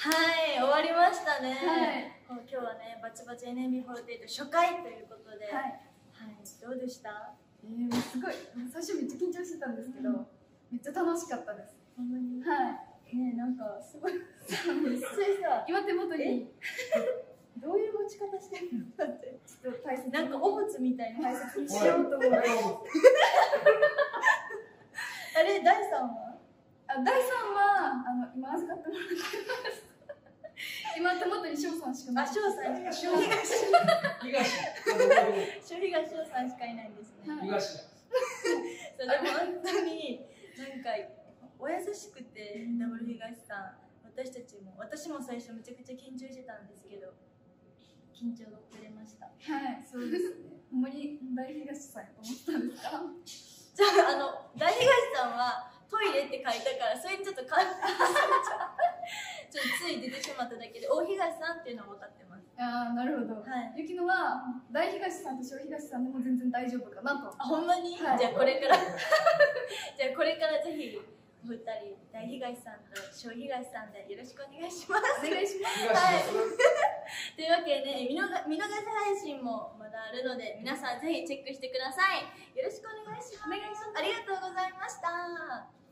はい終わりましたね。 はい、 今日はねバチバチ NMB48 初回ということで、 はい、 どうでした？ すごい最初めっちゃ緊張してたんですけど、めっちゃ楽しかったです。 ほんまに？ はいね、なんかすごい実際さ今手元にどういう持ち方してるの？だってちょっと大切なんかおむつみたいな大切にしようと思ってあれ第3は？ 第3は今預かってもらってます今手元に翔さんしかない。 翔さんしか翔東さんしかいないんですね。そうでも本当になんかお優しくてダブル東さん、私も最初めちゃくちゃ緊張してたんですけど緊張がほぐれました。 はいそうですねほんまに大東さんやと思ったんですか？ じゃあ大東さんはトイレって書いたからそれにちょっと感動ちょっとつい出てしまっただけで大東さんっていうのは分かってます。 ああなるほど。ゆきのは大東さんと小東さんでも全然大丈夫かなと。 ほんまに？じゃあこれからぜひお二人大東さんと小東さんでよろしくお願いします。 お願いします。 はいというわけで見逃し配信もまだあるので皆さんぜひチェックしてください。よろしくお願いします。ありがとうございました。